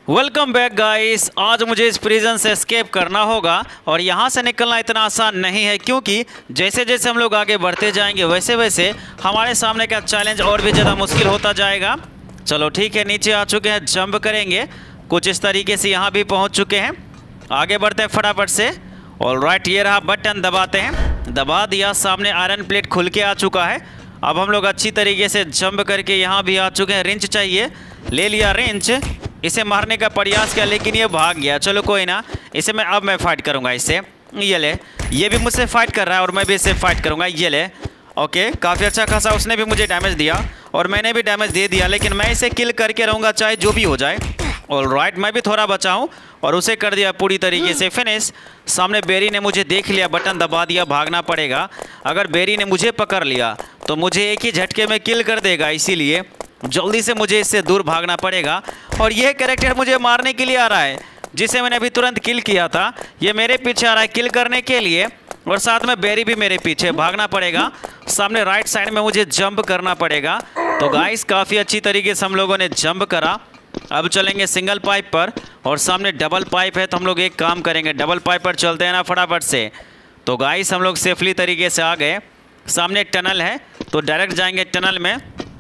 Welcome back guys. आज मुझे इस प्रिजन से एस्केप करना होगा और यहाँ से निकलना इतना आसान नहीं है, क्योंकि जैसे जैसे हम लोग आगे बढ़ते जाएंगे वैसे वैसे हमारे सामने का चैलेंज और भी ज़्यादा मुश्किल होता जाएगा। चलो ठीक है, नीचे आ चुके हैं, जंप करेंगे कुछ इस तरीके से। यहाँ भी पहुँच चुके हैं, आगे बढ़ते हैं फटाफट से। ऑलराइट, ये रहा बटन, दबाते हैं, दबा दिया, सामने आयरन प्लेट खुल के आ चुका है। अब हम लोग अच्छी तरीके से जंप करके यहाँ भी आ चुके हैं। रेंच चाहिए, ले लिया रेंच, इसे मारने का प्रयास किया लेकिन ये भाग गया। चलो कोई ना, इसे मैं फाइट करूँगा इससे। ये ले, ये भी मुझसे फाइट कर रहा है और मैं भी इससे फाइट करूँगा। ये ले, ओके, काफ़ी अच्छा खासा उसने भी मुझे डैमेज दिया और मैंने भी डैमेज दे दिया, लेकिन मैं इसे किल करके रहूँगा चाहे जो भी हो जाए। ऑलराइट, मैं भी थोड़ा बचा हूँ और उसे कर दिया पूरी तरीके से फिनिश। सामने बेरी ने मुझे देख लिया, बटन दबा दिया, भागना पड़ेगा। अगर बेरी ने मुझे पकड़ लिया तो मुझे एक ही झटके में किल कर देगा, इसीलिए जल्दी से मुझे इससे दूर भागना पड़ेगा। और यह कैरेक्टर मुझे मारने के लिए आ रहा है, जिसे मैंने अभी तुरंत किल किया था। ये मेरे पीछे आ रहा है किल करने के लिए, और साथ में बेरी भी मेरे पीछे। भागना पड़ेगा, सामने राइट साइड में मुझे जंप करना पड़ेगा। तो गाइस, काफ़ी अच्छी तरीके से हम लोगों ने जंप करा। अब चलेंगे सिंगल पाइप पर और सामने डबल पाइप है, तो हम लोग एक काम करेंगे, डबल पाइप पर चलते हैं ना फटाफट से। तो गाइस, हम लोग सेफली तरीके से आ गए। सामने एक टनल है तो डायरेक्ट जाएंगे टनल में।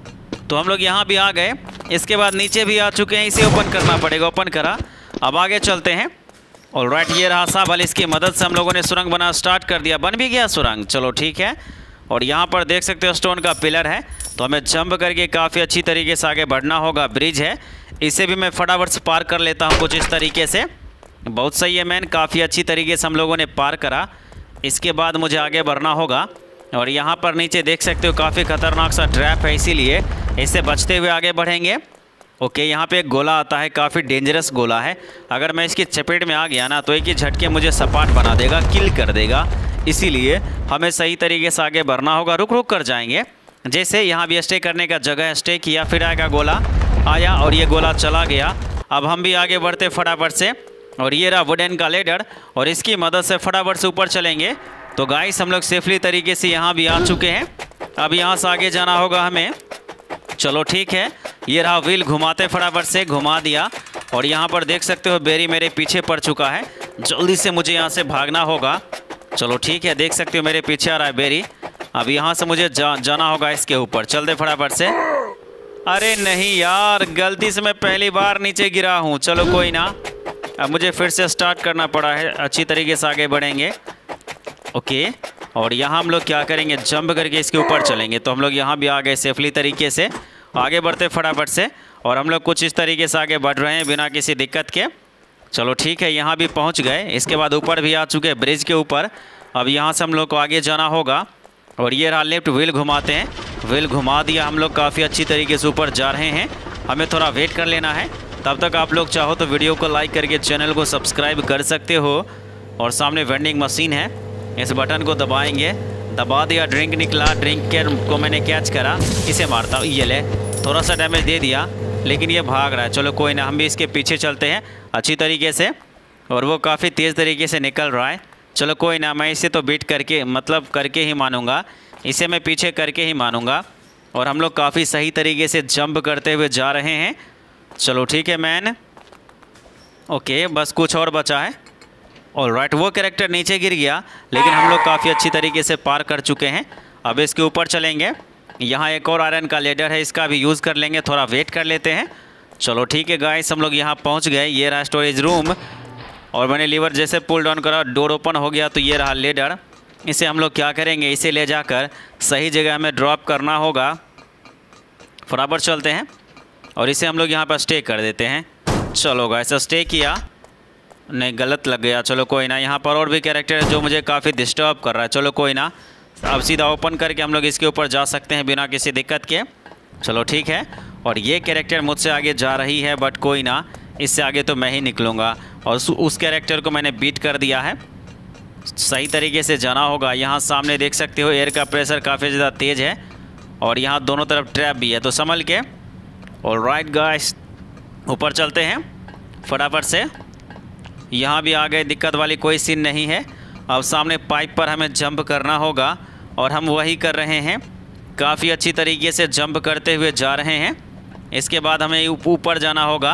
तो हम लोग यहाँ भी आ गए, इसके बाद नीचे भी आ चुके हैं, इसे ओपन करना पड़ेगा। ओपन करा, अब आगे चलते हैं। ऑलराइट, ये रहा साहब, इसकी मदद से हम लोगों ने सुरंग बना स्टार्ट कर दिया, बन भी गया सुरंग। चलो ठीक है, और यहाँ पर देख सकते हो स्टोन का पिलर है, तो हमें जंप करके काफ़ी अच्छी तरीके से आगे बढ़ना होगा। ब्रिज है, इसे भी मैं फटाफट से पार कर लेता हूँ कुछ इस तरीके से। बहुत सही है मैन, काफ़ी अच्छी तरीके से हम लोगों ने पार करा। इसके बाद मुझे आगे बढ़ना होगा। और यहाँ पर नीचे देख सकते हो काफ़ी खतरनाक सा ट्रैप है, इसीलिए इससे बचते हुए आगे बढ़ेंगे। ओके, यहाँ पे एक गोला आता है, काफ़ी डेंजरस गोला है। अगर मैं इसकी चपेट में आ गया ना तो एक ही झटके मुझे सपाट बना देगा, किल कर देगा। इसीलिए हमें सही तरीके से आगे बढ़ना होगा, रुक रुक कर जाएंगे। जैसे यहाँ भी स्टे करने का जगह है, स्टे किया, फिर आएगा गोला, आया और ये गोला चला गया। अब हम भी आगे बढ़ते फटाफट से। और ये रहा वुडन का लेडर, और इसकी मदद से फटाफट से ऊपर चलेंगे। तो गाइस, हम लोग सेफली तरीके से यहाँ भी आ चुके हैं। अब यहाँ से आगे जाना होगा हमें। चलो ठीक है, ये रहा व्हील, घुमाते फटाफट से, घुमा दिया। और यहाँ पर देख सकते हो बेरी मेरे पीछे पड़ चुका है, जल्दी से मुझे यहाँ से भागना होगा। चलो ठीक है, देख सकते हो मेरे पीछे आ रहा है बेरी। अब यहाँ से मुझे जाना होगा इसके ऊपर, चलते फटाफट से। अरे नहीं यार, गलती से मैं पहली बार नीचे गिरा हूँ। चलो कोई ना, अब मुझे फिर से स्टार्ट करना पड़ा है, अच्छी तरीके से आगे बढ़ेंगे। ओके, और यहाँ हम लोग क्या करेंगे, जंप करके इसके ऊपर चलेंगे। तो हम लोग यहाँ भी आ गए सेफली तरीके से, आगे बढ़ते फटाफट से। और हम लोग कुछ इस तरीके से आगे बढ़ रहे हैं बिना किसी दिक्कत के। चलो ठीक है, यहाँ भी पहुँच गए। इसके बाद ऊपर भी आ चुके हैं, ब्रिज के ऊपर। अब यहाँ से हम लोग को आगे जाना होगा। और ये रहा लेफ्ट, व्हील घुमाते हैं, व्हील घुमा दिया, हम लोग काफ़ी अच्छी तरीके से ऊपर जा रहे हैं। हमें थोड़ा वेट कर लेना है, तब तक आप लोग चाहो तो वीडियो को लाइक करके चैनल को सब्सक्राइब कर सकते हो। और सामने वेंडिंग मशीन है, इस बटन को दबाएंगे, दबा दिया, ड्रिंक निकला, ड्रिंक को मैंने कैच करा, इसे मारता हूँ। ये ले, थोड़ा सा डैमेज दे दिया लेकिन ये भाग रहा है। चलो कोई ना, हम भी इसके पीछे चलते हैं अच्छी तरीके से, और वो काफ़ी तेज़ तरीके से निकल रहा है। चलो कोई ना, मैं इसे तो बीट करके, मतलब करके ही मानूंगा, इसे मैं पीछे करके ही मानूंगा। और हम लोग काफ़ी सही तरीके से जंप करते हुए जा रहे हैं। चलो ठीक है मैन, ओके, बस कुछ और बचा है। ऑलराइट, वो कैरेक्टर नीचे गिर गया, लेकिन हम लोग काफ़ी अच्छी तरीके से पार कर चुके हैं। अब इसके ऊपर चलेंगे। यहाँ एक और आयरन का लेडर है, इसका भी यूज़ कर लेंगे, थोड़ा वेट कर लेते हैं। चलो ठीक है गाइस, हम लोग यहाँ पहुँच गए। ये रहा स्टोरेज रूम, और मैंने लीवर जैसे पुल डाउन करा, डोर ओपन हो गया। तो ये रहा लेडर, इसे हम लोग क्या करेंगे, इसे ले जाकर सही जगह में ड्रॉप करना होगा। फटाफट चलते हैं और इसे हम लोग यहाँ पर स्टे कर देते हैं। चलो गाइस, स्टे किया, नहीं गलत लग गया। चलो कोई ना, यहाँ पर और भी कैरेक्टर है जो मुझे काफ़ी डिस्टर्ब कर रहा है। चलो कोई ना, अब सीधा ओपन करके हम लोग इसके ऊपर जा सकते हैं बिना किसी दिक्कत के। चलो ठीक है, और ये कैरेक्टर मुझसे आगे जा रही है, बट कोई ना, इससे आगे तो मैं ही निकलूँगा। और उस कैरेक्टर को मैंने बीट कर दिया है, सही तरीके से जाना होगा। यहाँ सामने देख सकते हो एयर का प्रेशर काफ़ी ज़्यादा तेज़ है, और यहाँ दोनों तरफ ट्रैप भी है, तो संभल के। ऑलराइट गाइस, ऊपर चलते हैं फटाफट से। यहाँ भी आ गए, दिक्कत वाली कोई सीन नहीं है। अब सामने पाइप पर हमें जंप करना होगा, और हम वही कर रहे हैं, काफ़ी अच्छी तरीके से जंप करते हुए जा रहे हैं। इसके बाद हमें ऊपर जाना होगा।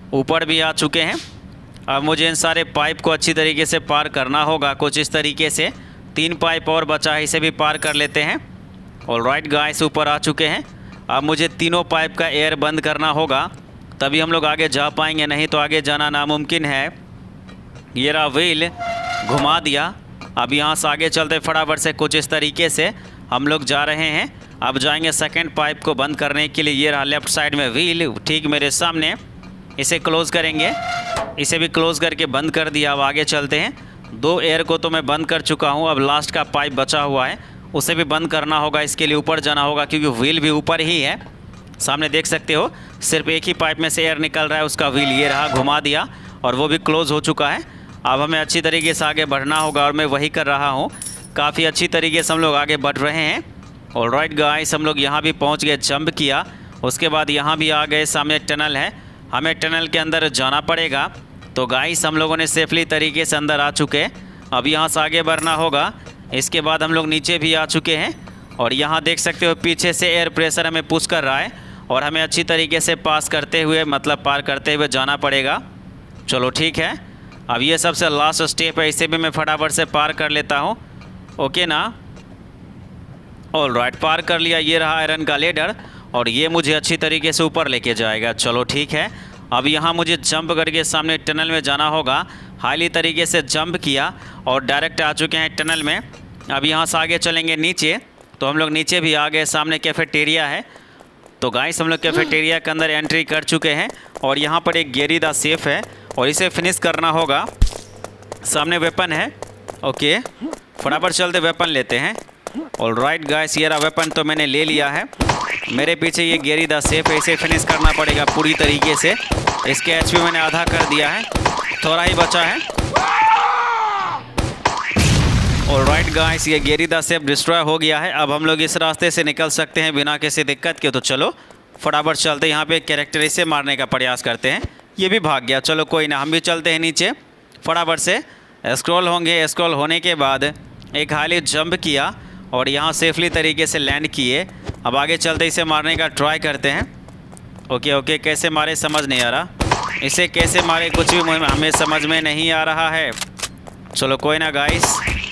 ऊपर भी आ चुके हैं। अब मुझे इन सारे पाइप को अच्छी तरीके से पार करना होगा, कुछ इस तरीके से। 3 पाइप और बचा है, इसे भी पार कर लेते हैं। ऑलराइट गाइस, ऊपर आ चुके हैं। अब मुझे तीनों पाइप का एयर बंद करना होगा, तभी हम लोग आगे जा पाएंगे, नहीं तो आगे जाना नामुमकिन है। ये रहा व्हील, घुमा दिया। अब यहाँ से आगे चलते फटाफट से, कुछ इस तरीके से हम लोग जा रहे हैं। अब जाएंगे सेकंड पाइप को बंद करने के लिए। ये रहा लेफ़्ट साइड में व्हील, ठीक मेरे सामने। इसे क्लोज़ करेंगे, इसे भी क्लोज़ करके बंद कर दिया। अब आगे चलते हैं। 2 एयर को तो मैं बंद कर चुका हूँ, अब लास्ट का पाइप बचा हुआ है, उसे भी बंद करना होगा। इसके लिए ऊपर जाना होगा, क्योंकि व्हील भी ऊपर ही है। सामने देख सकते हो, सिर्फ एक ही पाइप में से एयर निकल रहा है, उसका व्हील ये रहा, घुमा दिया और वो भी क्लोज़ हो चुका है। अब हमें अच्छी तरीके से आगे बढ़ना होगा और मैं वही कर रहा हूँ। काफ़ी अच्छी तरीके से हम लोग आगे बढ़ रहे हैं। ऑलराइट गाइस, हम लोग यहाँ भी पहुँच गए, जंप किया। उसके बाद यहाँ भी आ गए, सामने टनल है, हमें टनल के अंदर जाना पड़ेगा। तो गाइस हम लोगों ने सेफली तरीके से अंदर आ चुके। अब यहाँ से आगे बढ़ना होगा। इसके बाद हम लोग नीचे भी आ चुके हैं और यहाँ देख सकते हो पीछे से एयर प्रेशर हमें पुश कर रहा है और हमें अच्छी तरीके से पास करते हुए, मतलब पार करते हुए जाना पड़ेगा। चलो ठीक है, अब ये सबसे लास्ट स्टेप है, इसे भी मैं फटाफट से पार कर लेता हूँ। ओके ना, ऑलराइट, पार कर लिया। ये रहा आयरन का लेडर और ये मुझे अच्छी तरीके से ऊपर लेके जाएगा। चलो ठीक है, अब यहाँ मुझे जंप करके सामने टनल में जाना होगा। हाईली तरीके से जंप किया और डायरेक्ट आ चुके हैं टनल में। अब यहाँ से आगे चलेंगे नीचे, तो हम लोग नीचे भी आ गए। सामने कैफेटेरिया है, तो गाइस हम लोग कैफेटेरिया के अंदर एंट्री कर चुके हैं और यहाँ पर एक गेरी द सेफ है और इसे फिनिश करना होगा। सामने वेपन है, ओके, फटाफट चलते वेपन लेते हैं। ऑलराइट गाइस, ये रहा वेपन तो मैंने ले लिया है। मेरे पीछे ये गेरी द सेफ है, इसे फिनिश करना पड़ेगा पूरी तरीके से। इसके एचपी मैंने आधा कर दिया है, थोड़ा ही बचा है। ऑलराइट गाइस, ये गेरी द सेफ डिस्ट्रॉय हो गया है। अब हम लोग इस रास्ते से निकल सकते हैं बिना किसी दिक्कत के। तो चलो फटाफट चलते, यहाँ पे कैरेक्टर इसे मारने का प्रयास करते हैं। ये भी भाग गया, चलो कोई ना, हम भी चलते हैं नीचे। फटाफट से स्क्रॉल होंगे, स्क्रॉल होने के बाद एक हाईली जंप किया और यहाँ सेफली तरीके से लैंड किए। अब आगे चलते इसे मारने का ट्राई करते हैं। ओके ओके, कैसे मारे समझ नहीं आ रहा, इसे कैसे मारे कुछ भी हमें समझ में नहीं आ रहा है। चलो कोई ना गाइस।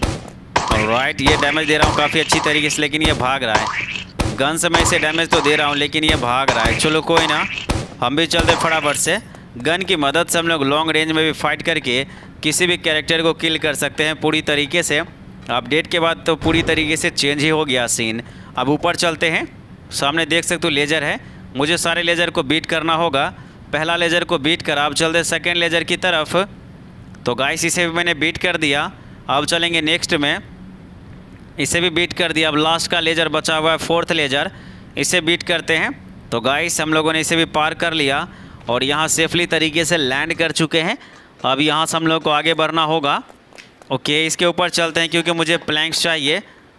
ऑलराइट, ये डैमेज दे रहा हूँ काफ़ी अच्छी तरीके से, लेकिन ये भाग रहा है। गन से मैं इसे डैमेज तो दे रहा हूँ, लेकिन ये भाग रहा है। चलो कोई ना, हम भी चलते फटाफट से। गन की मदद से हम लोग लॉन्ग रेंज में भी फाइट करके किसी भी कैरेक्टर को किल कर सकते हैं पूरी तरीके से। अपडेट के बाद तो पूरी तरीके से चेंज ही हो गया सीन। अब ऊपर चलते हैं। सामने देख सकते हो लेज़र है, मुझे सारे लेज़र को बीट करना होगा। पहला लेज़र को बीट कर, अब चलते सेकेंड लेज़र की तरफ। तो गाइस इसे भी मैंने बीट कर दिया। अब चलेंगे नेक्स्ट में, इसे भी बीट कर दिया। अब लास्ट का लेज़र बचा हुआ है, 4th लेज़र, इसे बीट करते हैं। तो गाइस हम लोगों ने इसे भी पार कर लिया और यहाँ सेफली तरीके से लैंड कर चुके हैं। अब यहाँ से हम लोग को आगे बढ़ना होगा। ओके, इसके ऊपर चलते हैं क्योंकि मुझे प्लैंक्स चाहिए।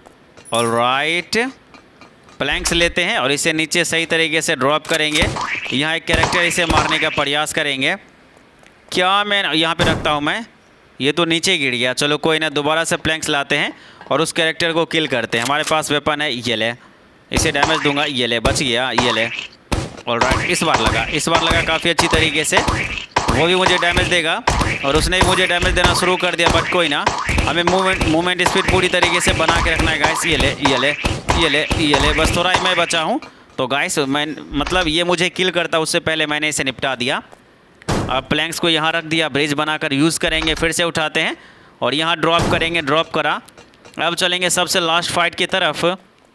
ऑलराइट, प्लैंक्स लेते हैं और इसे नीचे सही तरीके से ड्रॉप करेंगे। यहाँ एक कैरेक्टर इसे मारने का प्रयास करेंगे। क्या मैं यहाँ पे रखता हूँ मैं, ये तो नीचे गिर गया। चलो कोई ना, दोबारा से प्लैंक्स लाते हैं और उस कैरेक्टर को किल करते हैं। हमारे पास वेपन है, ये ले, इसे डैमेज दूंगा। ये ले, बच गया, ये ले। ऑलराइट, इस बार लगा काफ़ी अच्छी तरीके से। वो भी मुझे डैमेज देगा और उसने भी मुझे डैमेज देना शुरू कर दिया, बट कोई ना, हमें मूवमेंट स्पीड पूरी तरीके से बना के रखना है गाइस। ये ले, ये ले, ये ले, ये ले, बस थोड़ा ही मैं बचा हूँ। तो गाइस मैं मतलब ये मुझे किल करता, उससे पहले मैंने इसे निपटा दिया। अब प्लैंक्स को यहाँ रख दिया, ब्रिज बनाकर यूज़ करेंगे। फिर से उठाते हैं और यहाँ ड्रॉप करेंगे, ड्रॉप करा। अब चलेंगे सबसे लास्ट फाइट की तरफ।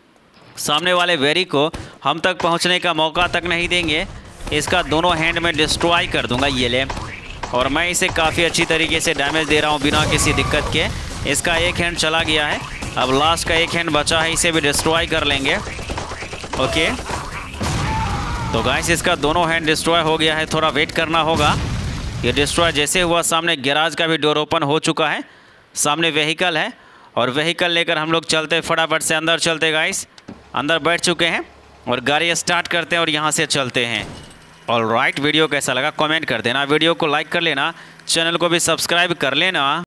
सामने वाले वेरी को हम तक पहुँचने का मौका तक नहीं देंगे। इसका दोनों हैंड में डिस्ट्रॉय कर दूंगा, ये ले, और मैं इसे काफ़ी अच्छी तरीके से डैमेज दे रहा हूँ बिना किसी दिक्कत के। इसका एक हैंड चला गया है, अब लास्ट का एक हैंड बचा है, इसे भी डिस्ट्रॉय कर लेंगे। ओके, तो गाइस इसका दोनों हैंड डिस्ट्रॉय हो गया है, थोड़ा वेट करना होगा। ये डिस्ट्रॉय जैसे हुआ, सामने गैराज का भी डोर ओपन हो चुका है। सामने व्हीकल है और व्हीकल लेकर हम लोग चलते फटाफट से अंदर चलते। गाइस अंदर बैठ चुके हैं और गाड़ी स्टार्ट करते हैं और यहाँ से चलते हैं। ऑलराइट, वीडियो कैसा लगा कमेंट कर देना, वीडियो को लाइक कर लेना, चैनल को भी सब्सक्राइब कर लेना।